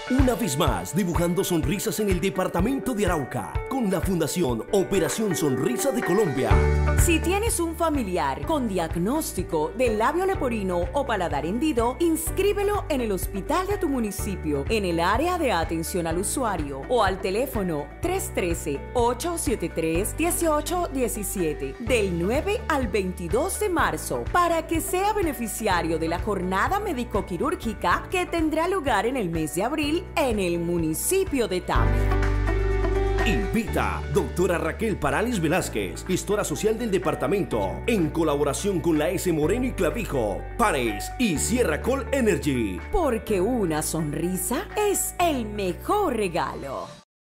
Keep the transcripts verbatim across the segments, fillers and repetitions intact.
Una vez más, dibujando sonrisas en el departamento de Arauca, con la Fundación Operación Sonrisa de Colombia. Si tienes un familiar con diagnóstico de labio leporino o paladar hendido, inscríbelo en el hospital de tu municipio, en el área de atención al usuario o al teléfono tres uno tres, ocho siete tres, uno ocho uno siete del nueve al veintidós de marzo para que sea beneficiario de la jornada médico-quirúrgica que tendrá lugar en el mes de abril en el municipio de Tame. Invita doctora Raquel Parales Velázquez, gestora social del departamento, en colaboración con la S. Moreno y Clavijo, Pares y Sierra Col Energy. Porque una sonrisa es el mejor regalo.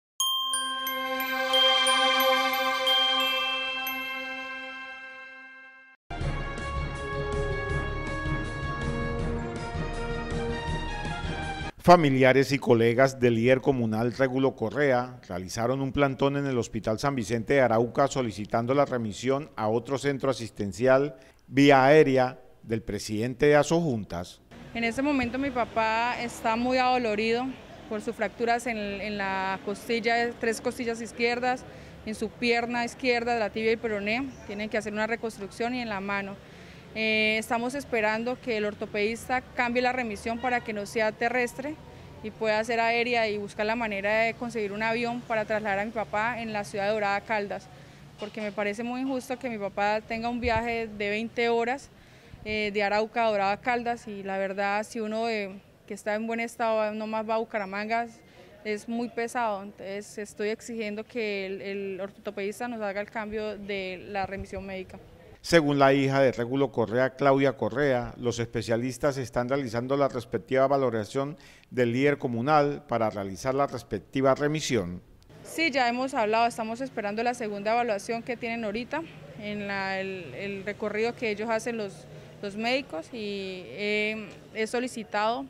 Familiares y colegas del líder comunal Régulo Correa realizaron un plantón en el Hospital San Vicente de Arauca solicitando la remisión a otro centro asistencial vía aérea del presidente de Asojuntas. En ese momento mi papá está muy adolorido por sus fracturas en, en la costilla, tres costillas izquierdas, en su pierna izquierda de la tibia y peroné, tienen que hacer una reconstrucción y en la mano. Eh, estamos esperando que el ortopedista cambie la remisión para que no sea terrestre y pueda ser aérea y buscar la manera de conseguir un avión para trasladar a mi papá en la ciudad de Dorada Caldas, porque me parece muy injusto que mi papá tenga un viaje de veinte horas eh, de Arauca a Dorada Caldas y la verdad si uno eh, que está en buen estado nomás va a Bucaramanga es muy pesado, entonces estoy exigiendo que el, el ortopedista nos haga el cambio de la remisión médica. Según la hija de Régulo Correa, Claudia Correa, los especialistas están realizando la respectiva valoración del líder comunal para realizar la respectiva remisión. Sí, ya hemos hablado, estamos esperando la segunda evaluación que tienen ahorita, en la, el, el recorrido que ellos hacen los, los médicos y eh, he solicitado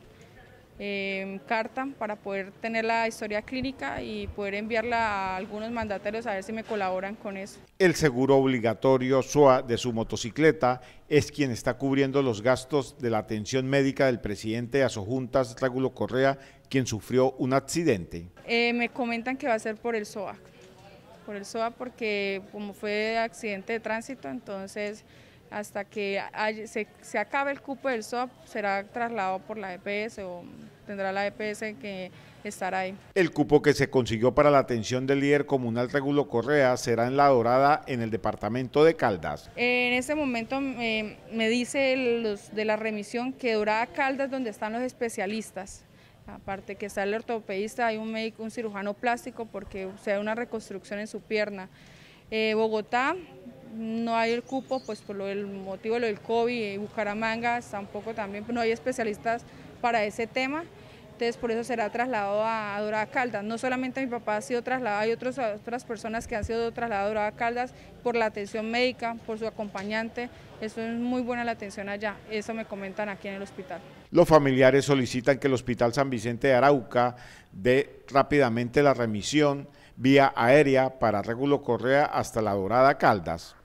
eh, carta para poder tener la historia clínica y poder enviarla a algunos mandatarios a ver si me colaboran con eso. El seguro obligatorio S O A de su motocicleta es quien está cubriendo los gastos de la atención médica del presidente de Asojuntas, Régulo Correa, quien sufrió un accidente. Eh, me comentan que va a ser por el S O A, por el S O A porque como fue accidente de tránsito, entonces hasta que hay, se, se acabe el cupo del S O A será trasladado por la E P S o tendrá la E P S que estará ahí. El cupo que se consiguió para la atención del líder comunal Régulo Correa será en La Dorada, en el departamento de Caldas. En este momento eh, me dice los de la remisión que Dorada Caldas donde están los especialistas. Aparte que está el ortopedista, hay un médico, un cirujano plástico porque se da una reconstrucción en su pierna. Eh, Bogotá no hay el cupo, pues por lo del motivo de lo del COVID, y Bucaramanga tampoco también, no hay especialistas para ese tema, entonces por eso será trasladado a, a Dorada Caldas. No solamente mi papá ha sido trasladado, hay otros, otras personas que han sido trasladadas a Dorada Caldas por la atención médica, por su acompañante, eso es muy buena la atención allá, eso me comentan aquí en el hospital. Los familiares solicitan que el Hospital San Vicente de Arauca dé rápidamente la remisión vía aérea para Régulo Correa hasta La Dorada Caldas.